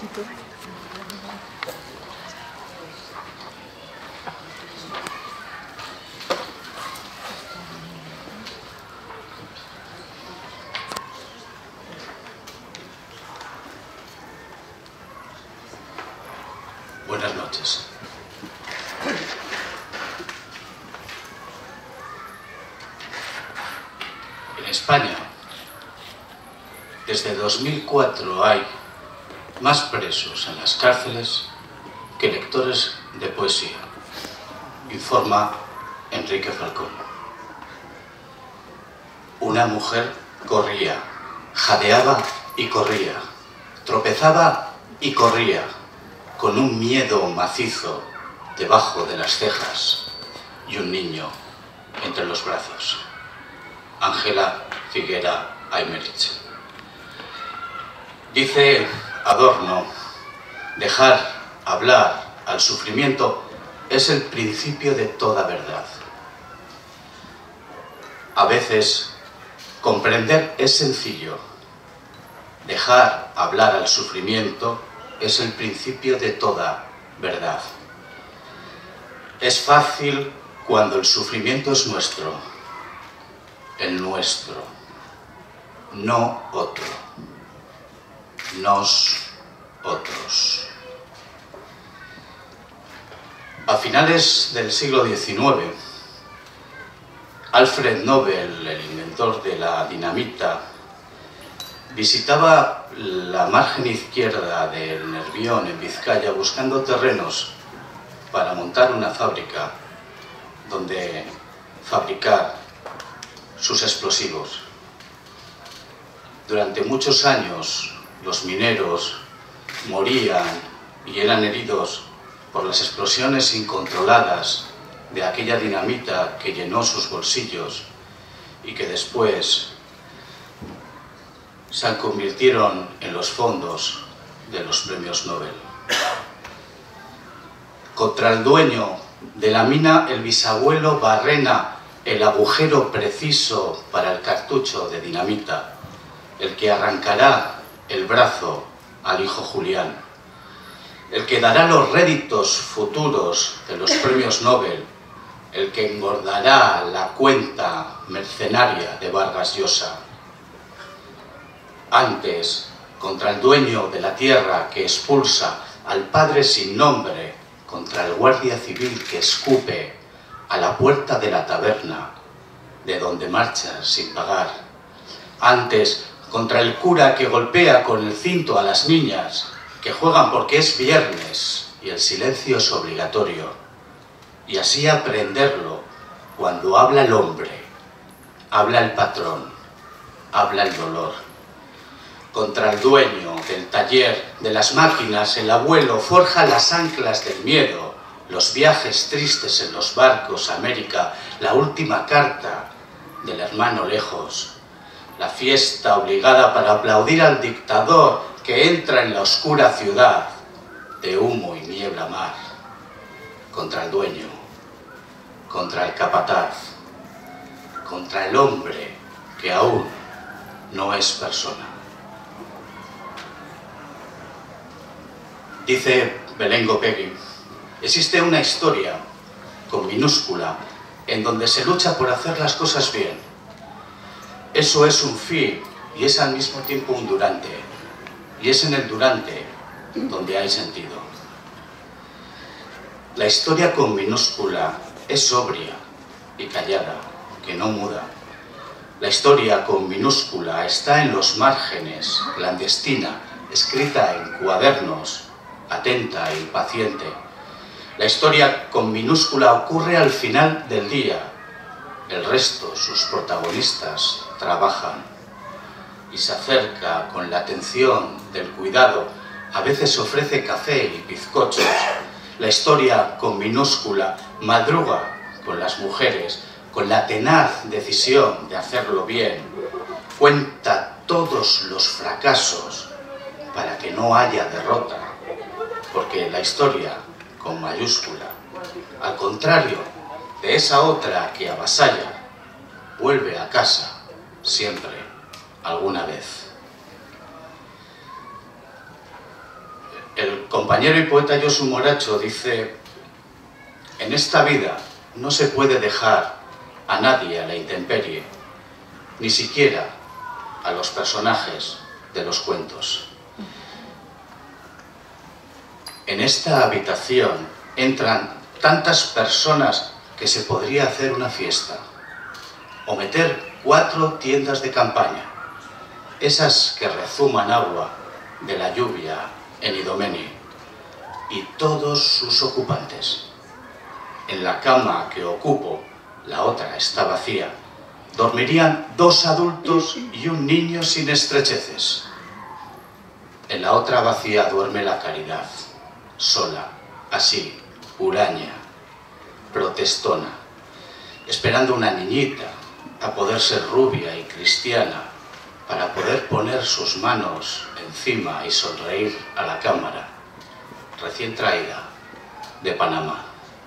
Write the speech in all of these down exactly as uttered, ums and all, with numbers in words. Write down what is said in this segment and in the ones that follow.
Buenas noches. En España, desde dos mil cuatro hay más presos en las cárceles que lectores de poesía, informa Enrique Falcón. Una mujer corría, jadeaba y corría, tropezaba y corría, con un miedo macizo debajo de las cejas y un niño entre los brazos. Ángela Figuera Aymerich. Dice Adorno, dejar hablar al sufrimiento es el principio de toda verdad. A veces, comprender es sencillo. Dejar hablar al sufrimiento es el principio de toda verdad. Es fácil cuando el sufrimiento es nuestro, el nuestro, no otro, nos otros. A finales del siglo diecinueve, Alfred Nobel, el inventor de la dinamita, visitaba la margen izquierda del Nervión en Vizcaya buscando terrenos para montar una fábrica donde fabricar sus explosivos. Durante muchos años los mineros morían y eran heridos por las explosiones incontroladas de aquella dinamita que llenó sus bolsillos y que después se convirtieron en los fondos de los premios Nobel. Contra el dueño de la mina, el bisabuelo barrena el agujero preciso para el cartucho de dinamita, el que arrancará el brazo al hijo Julián, el que dará los réditos futuros de los premios Nobel, el que engordará la cuenta mercenaria de Vargas Llosa. Antes, contra el dueño de la tierra que expulsa al padre sin nombre, contra el guardia civil que escupe a la puerta de la taberna, de donde marcha sin pagar. Antes, contra el cura que golpea con el cinto a las niñas, que juegan porque es viernes y el silencio es obligatorio. Y así aprenderlo cuando habla el hombre, habla el patrón, habla el dolor. Contra el dueño del taller de las máquinas, el abuelo forja las anclas del miedo, los viajes tristes en los barcos a América, la última carta del hermano lejos, la fiesta obligada para aplaudir al dictador que entra en la oscura ciudad de humo y niebla mar. Contra el dueño, contra el capataz, contra el hombre que aún no es persona. Dice Belén Gopegui, existe una historia con minúscula en donde se lucha por hacer las cosas bien. Eso es un fin y es al mismo tiempo un durante, y es en el durante donde hay sentido. La historia con minúscula es sobria y callada, que no muda. La historia con minúscula está en los márgenes, clandestina, escrita en cuadernos, atenta e impaciente. La historia con minúscula ocurre al final del día. El resto, sus protagonistas, trabajan y se acerca con la atención del cuidado. A veces ofrece café y bizcochos. La historia con minúscula madruga con las mujeres, con la tenaz decisión de hacerlo bien. Cuenta todos los fracasos para que no haya derrota. Porque la historia, con mayúscula, al contrario de esa otra que avasalla, vuelve a casa siempre, alguna vez. compañero y poeta Josu Moracho dice: en esta vida no se puede dejar a nadie a la intemperie, ni siquiera a los personajes de los cuentos. En esta habitación entran tantas personas que se podría hacer una fiesta, o meter cuatro tiendas de campaña, esas que rezuman agua de la lluvia en Idomeni, y todos sus ocupantes. En la cama que ocupo, la otra está vacía, dormirían dos adultos y un niño sin estrecheces. En la otra vacía duerme la caridad, sola, así, huraña, protestona, esperando una niñita a poder ser rubia y cristiana, para poder poner sus manos encima y sonreír a la cámara, recién traída de Panamá.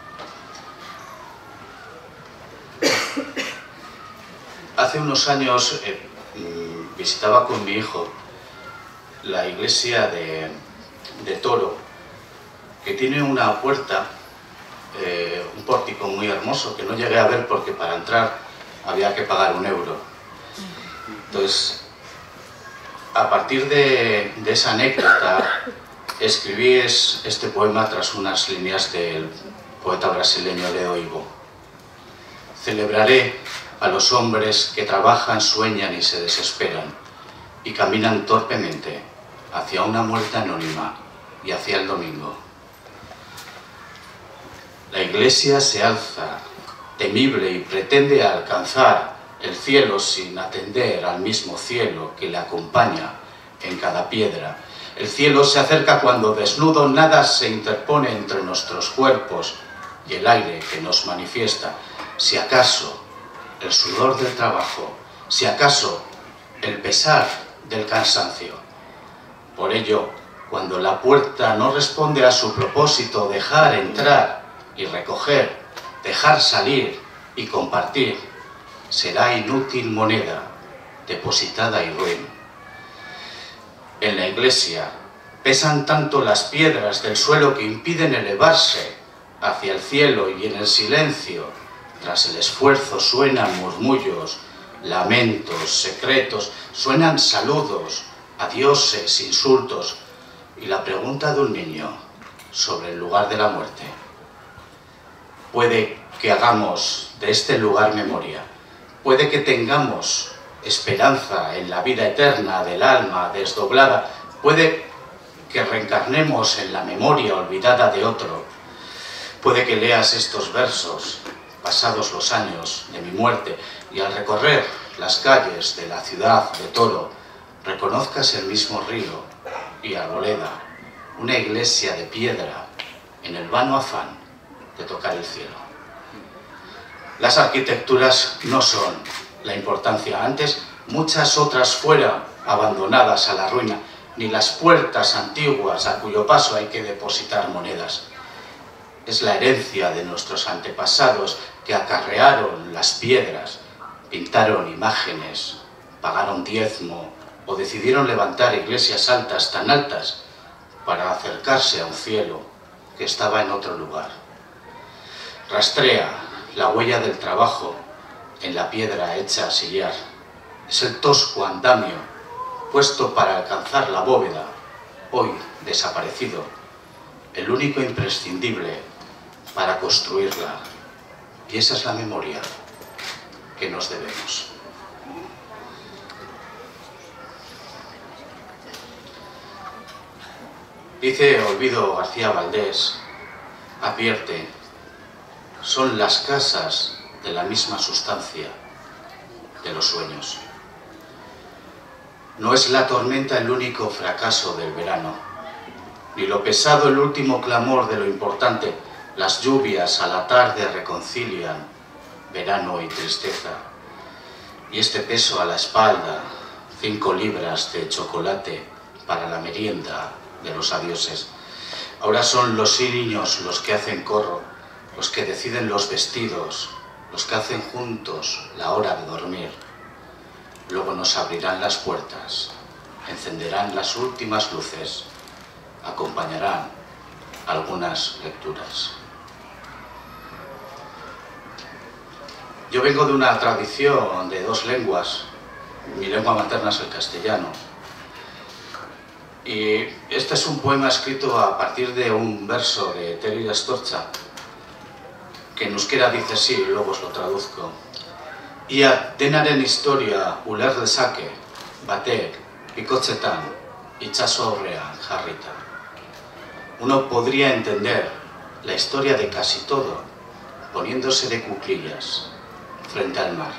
Hace unos años eh, visitaba con mi hijo la iglesia de, de Toro, que tiene una puerta, eh, un pórtico muy hermoso, que no llegué a ver porque para entrar había que pagar un euro. Entonces, a partir de, de esa anécdota, escribí es, este poema tras unas líneas del poeta brasileño Leo Ivo. Celebraré a los hombres que trabajan, sueñan y se desesperan, y caminan torpemente hacia una muerte anónima y hacia el domingo. La iglesia se alza, temible, y pretende alcanzar el cielo sin atender al mismo cielo que le acompaña en cada piedra. El cielo se acerca cuando desnudo nada se interpone entre nuestros cuerpos y el aire que nos manifiesta. Si acaso el sudor del trabajo, si acaso el pesar del cansancio. Por ello, cuando la puerta no responde a su propósito, dejar entrar y recoger, dejar salir y compartir, será inútil moneda, depositada y ruin. En la iglesia pesan tanto las piedras del suelo que impiden elevarse hacia el cielo, y en el silencio, tras el esfuerzo, suenan murmullos, lamentos, secretos, suenan saludos, adioses, insultos, y la pregunta de un niño sobre el lugar de la muerte. Puede que hagamos de este lugar memoria, puede que tengamos esperanza en la vida eterna del alma desdoblada, puede que reencarnemos en la memoria olvidada de otro, puede que leas estos versos pasados los años de mi muerte, y al recorrer las calles de la ciudad de Toro, reconozcas el mismo río y arboleda, una iglesia de piedra, en el vano afán de tocar el cielo. Las arquitecturas no son la importancia, antes muchas otras fueran abandonadas a la ruina, ni las puertas antiguas a cuyo paso hay que depositar monedas. Es la herencia de nuestros antepasados que acarrearon las piedras, pintaron imágenes, pagaron diezmo o decidieron levantar iglesias altas, tan altas, para acercarse a un cielo que estaba en otro lugar. Rastrea la huella del trabajo en la piedra hecha a sillar. Es el tosco andamio puesto para alcanzar la bóveda, hoy desaparecido, el único imprescindible para construirla. Y esa es la memoria que nos debemos. Dice Olvido García Valdés, advierte, son las casas de la misma sustancia de los sueños. No es la tormenta el único fracaso del verano, ni lo pesado el último clamor de lo importante. Las lluvias a la tarde reconcilian verano y tristeza. Y este peso a la espalda, cinco libras de chocolate para la merienda de los adioses. Ahora son los niños los que hacen corro, los que deciden los vestidos, los que hacen juntos la hora de dormir. Luego nos abrirán las puertas, encenderán las últimas luces, acompañarán algunas lecturas. Yo vengo de una tradición de dos lenguas. Mi lengua materna es el castellano. Y este es un poema escrito a partir de un verso de Teri Astortza, que en euskera dice así, y luego os lo traduzco. Ia denaren historia uler dezake, batek, pikotzetan, itsaso aurrean jarrita. Uno podría entender la historia de casi todo poniéndose de cuclillas frente al mar.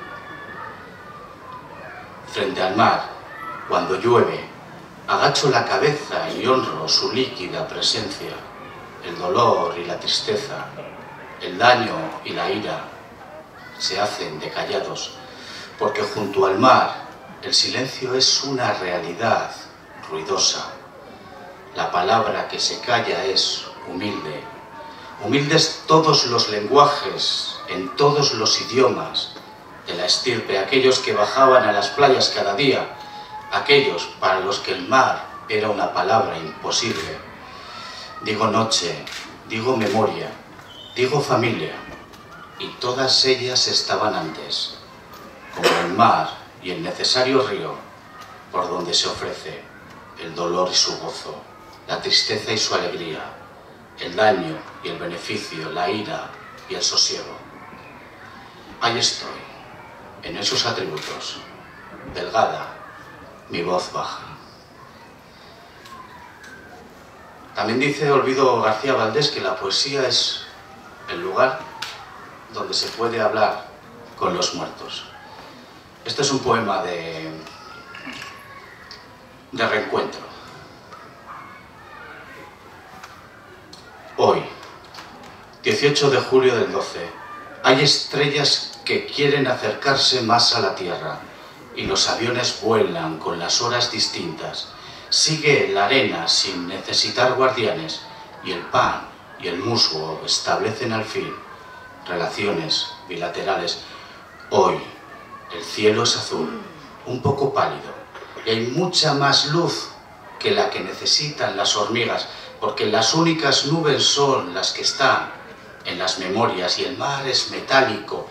Frente al mar, cuando llueve, agacho la cabeza y honro su líquida presencia, el dolor y la tristeza, el daño y la ira se hacen de callados, porque junto al mar el silencio es una realidad ruidosa. La palabra que se calla es humilde. Humildes todos los lenguajes, en todos los idiomas de la estirpe, aquellos que bajaban a las playas cada día, aquellos para los que el mar era una palabra imposible. Digo noche, digo memoria, digo familia, y todas ellas estaban antes, como el mar y el necesario río, por donde se ofrece el dolor y su gozo, la tristeza y su alegría, el daño y el beneficio, la ira y el sosiego. Ahí estoy, en esos atributos, delgada, mi voz baja. También dice Olvido García Valdés que la poesía es el lugar donde se puede hablar con los muertos. Este es un poema de, de reencuentro. Hoy, dieciocho de julio del doce, hay estrellas que quieren acercarse más a la Tierra y los aviones vuelan con las horas distintas. Sigue la arena sin necesitar guardianes y el pan y el musgo establecen al fin relaciones bilaterales. Hoy el cielo es azul, un poco pálido, y hay mucha más luz que la que necesitan las hormigas, porque las únicas nubes son las que están en las memorias, y el mar es metálico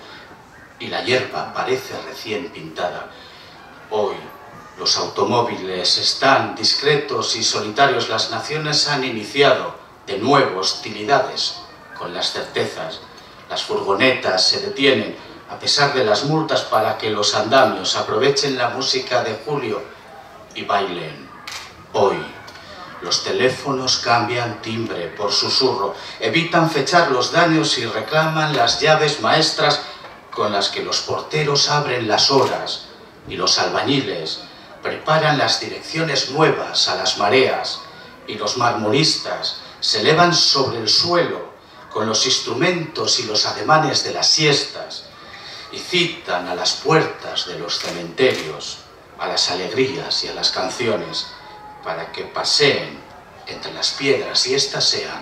y la hierba parece recién pintada. Hoy los automóviles están discretos y solitarios, las naciones han iniciado de nuevo hostilidades con las certezas. Las furgonetas se detienen a pesar de las multas para que los andamios aprovechen la música de julio y bailen. Hoy los teléfonos cambian timbre por susurro, evitan fechar los daños y reclaman las llaves maestras con las que los porteros abren las horas y los albañiles preparan las direcciones nuevas a las mareas y los marmoristas se elevan sobre el suelo con los instrumentos y los ademanes de las siestas y citan a las puertas de los cementerios a las alegrías y a las canciones para que paseen entre las piedras y éstas sean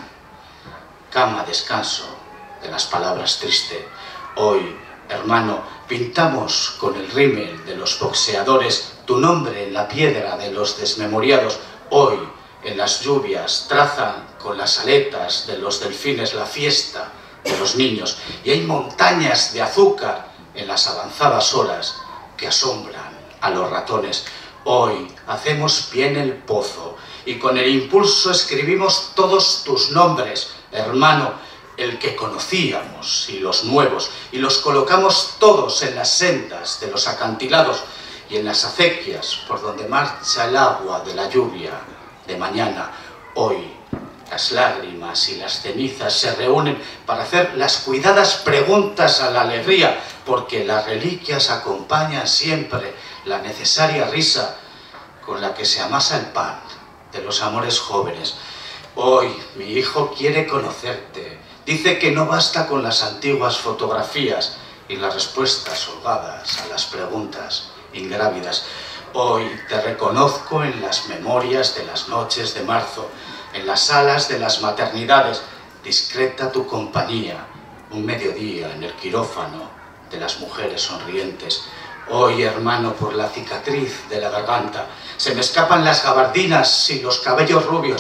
cama, descanso de las palabras tristes. Hoy, hermano, pintamos con el rímel de los boxeadores tu nombre en la piedra de los desmemoriados. Hoy, en las lluvias, trazan con las aletas de los delfines la fiesta de los niños, y hay montañas de azúcar en las avanzadas horas que asombran a los ratones. Hoy hacemos bien el pozo y con el impulso escribimos todos tus nombres, hermano, el que conocíamos y los nuevos, y los colocamos todos en las sendas de los acantilados y en las acequias por donde marcha el agua de la lluvia de mañana. Hoy las lágrimas y las cenizas se reúnen para hacer las cuidadas preguntas a la alegría, porque las reliquias acompañan siempre la necesaria risa con la que se amasa el pan de los amores jóvenes. Hoy mi hijo quiere conocerte, dice que no basta con las antiguas fotografías y las respuestas holgadas a las preguntas ingrávidas. Hoy te reconozco en las memorias de las noches de marzo, en las salas de las maternidades, discreta tu compañía, un mediodía en el quirófano de las mujeres sonrientes. Hoy, hermano, por la cicatriz de la garganta, se me escapan las gabardinas y los cabellos rubios,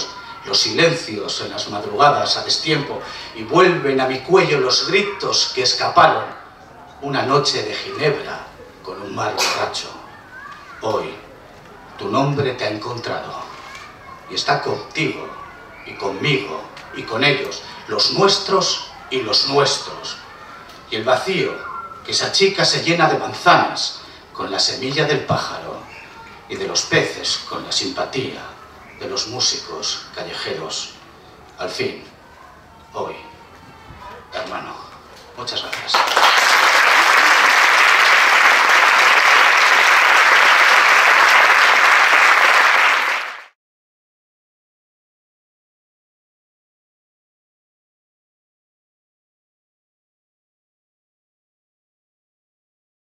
los silencios en las madrugadas a destiempo, y vuelven a mi cuello los gritos que escaparon una noche de Ginebra con un mar borracho. Hoy tu nombre te ha encontrado y está contigo y conmigo y con ellos, los nuestros y los nuestros. Y el vacío que esa chica se llena de manzanas con la semilla del pájaro y de los peces con la simpatía de los músicos callejeros. Al fin, hoy, hermano, muchas gracias.